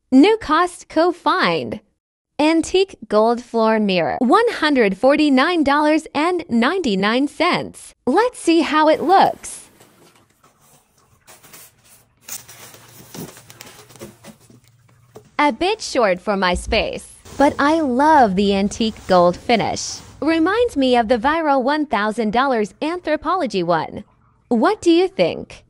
New Costco find. Antique gold floor mirror, $149.99. Let's see how it looks. A bit short for my space, but I love the antique gold finish. Reminds me of the viral $1,000 Anthropologie one. What do you think?